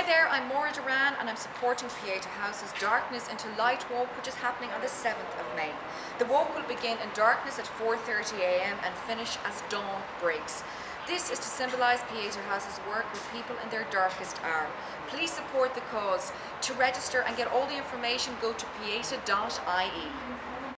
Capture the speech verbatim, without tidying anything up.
there, I'm Maura Derrane and I'm supporting Pieta House's Darkness into Light walk, which is happening on the seventh of May. The walk will begin in darkness at four thirty a m and finish as dawn breaks. This is to symbolise Pieta House's work with people in their darkest hour. Please support the cause. To register and get all the information, go to pieta dot I E.